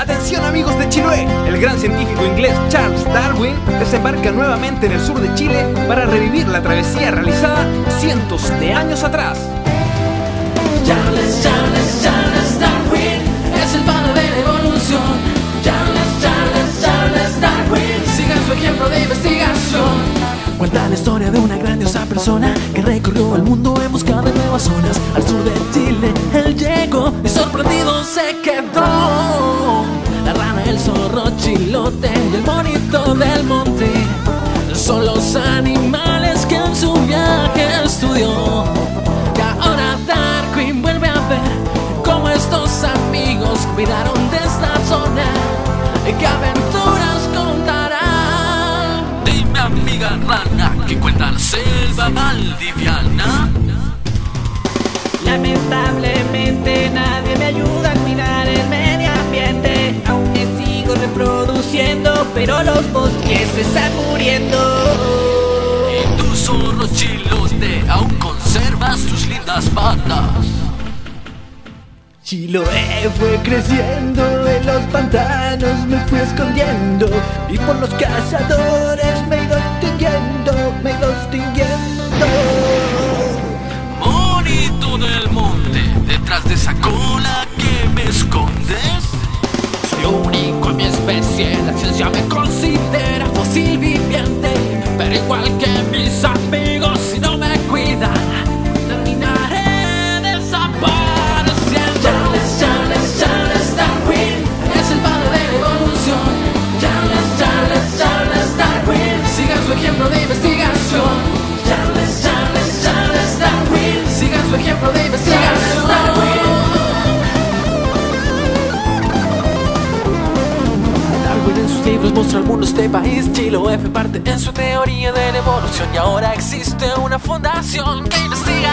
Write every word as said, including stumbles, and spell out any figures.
Atención amigos de Chiloé, el gran científico inglés Charles Darwin desembarca nuevamente en el sur de Chile para revivir la travesía realizada cientos de años atrás. Charles, Charles, Charles Darwin es el padre de la evolución. Charles, Charles, Charles Darwin, sigan su ejemplo de investigación. Cuenta la historia de una grandiosa persona que recorrió el mundo en busca de nuevas zonas. Al sur de Chile él llegó y sorprendido se quedó. La rana, el zorro, chilote y el monito del monte son los animales que en su viaje estudió. Y ahora Darwin vuelve a ver cómo estos amigos cuidaron de esta zona. ¿Qué aventuras contarán? Dime, amiga rana, ¿qué cuenta la selva valdiviana? Lamentablemente nadie me ayuda a cuidar el medio ambiente. Aún me sigo reproduciendo, pero los bosques se están muriendo. Y tu zorro chilote aún conservas tus lindas patas. Chiloé fue creciendo, en los pantanos me fui escondiendo, y por los cazadores me he ido extinguiendo, me he ido extinguiendo. Monito del monte, detrás de esa cola que me escondes. Soy único en mi especie, la ciencia me considera fósil viviente. Pero igual que mis amigos, si no me cuidan, terminaré desapareciendo. Charles, Charles, Charles Darwin es el padre de la evolución. Charles, Charles, Charles Darwin, sigan su ejemplo de investigación. Charles, Charles, Charles Darwin, sigan su ejemplo de investigación. Darwin en sus libros mostró al mundo este país. Chiloé fue parte en su teoría de la evolución. Y ahora existe una fundación que investiga